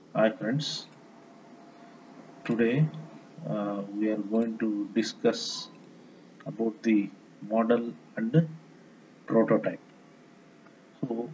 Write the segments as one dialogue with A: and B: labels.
A: Hi friends, today we are going to discuss about the model and prototype. So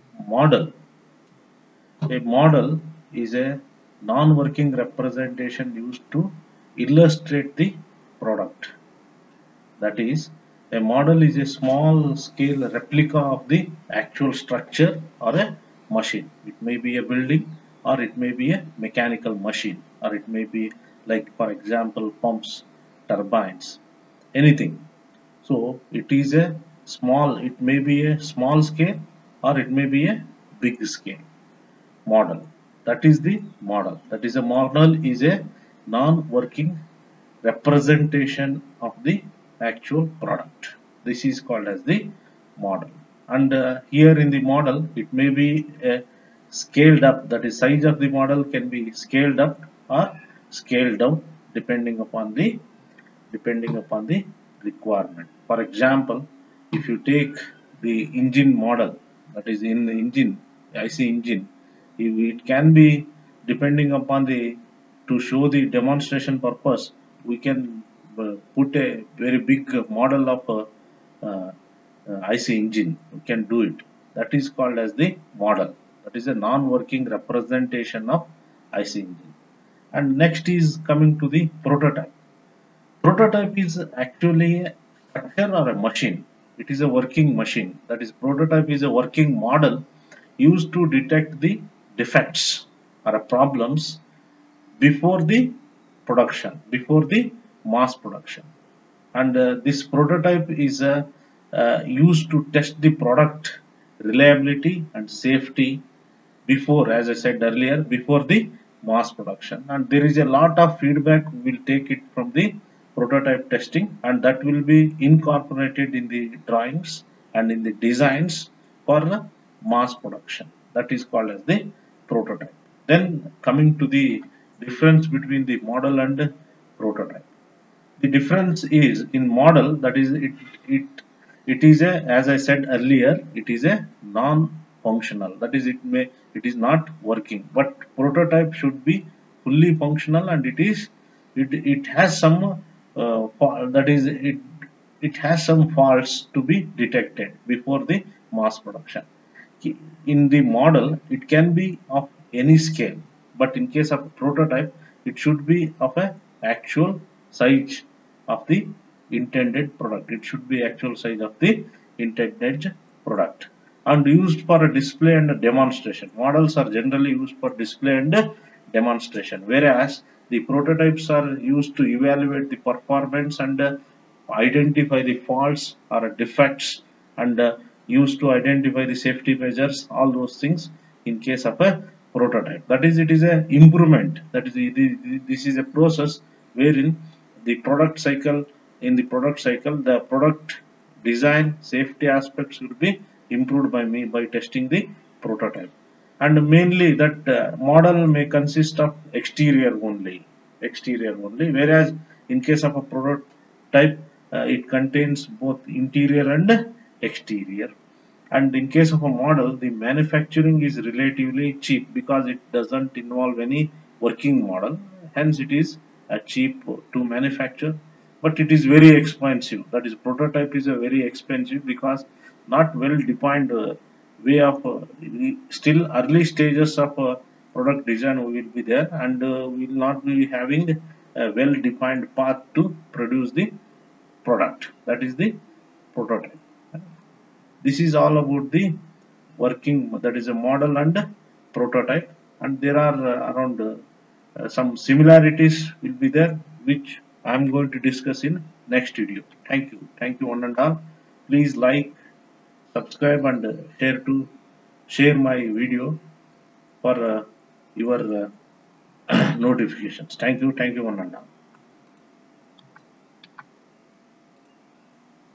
A: a model is a non-working representation used to illustrate the product. That is, a model is a small scale replica of the actual structure or a machine. It may be a building or it may be a mechanical machine or it may be like for example pumps, turbines, anything. So it may be a small scale or it may be a big scale model. That is the model. That is a model is a non-working representation of the actual product. This is called as the model. And here in the model, it may be scaled up. That is, size of the model can be scaled up or scaled down depending upon the requirement. For example, if you take the engine model, that is in the engine, IC engine, it can be depending upon the to show the demonstration purpose, we can put a very big model of IC engine. We can do it. That is called as the model. That is a non-working representation of IC engine. And next is coming to the prototype. Prototype is actually a structure or a machine. It is a working machine. That is, prototype is a working model used to detect the defects or problems before the before the mass production. And this prototype is used to test the product reliability and safety before, as I said earlier, before the mass production. And there is a lot of feedback. We will take it from the prototype testing, and that will be incorporated in the drawings and in the designs for the mass production. That is called as the prototype. Then coming to the difference between the model and prototype. The difference is in model, that is it it is a, as I said earlier, it is a non-functional, that is it is not working, but prototype should be fully functional, and it has some that is it has some faults to be detected before the mass production. In the model it can be of any scale, but in case of prototype it should be of a actual size of the intended product. It should be actual size of the intended product and used for a display and a demonstration. Models are generally used for display and demonstration, whereas the prototypes are used to evaluate the performance and identify the faults or defects, and used to identify the safety measures, all those things in case of a prototype. That is, it is a improvement. That is, this is a process wherein the product cycle, in the product cycle, the product design safety aspects will be improved by me by testing the prototype. And mainly that model may consist of exterior only, whereas in case of a prototype it contains both interior and exterior. And in case of a model, the manufacturing is relatively cheap because it doesn't involve any working model, hence it is cheap to manufacture, but it is very expensive. That is, prototype is a very expensive because not well defined way of still early stages of product design will be there, and will not be having a well defined path to produce the product. That is the prototype. This is all about the working, that is a model and prototype, and there are around some similarities will be there, which I am going to discuss in next video. Thank you one and all. Please like, subscribe, and share my video for your notifications. Thank you one and all.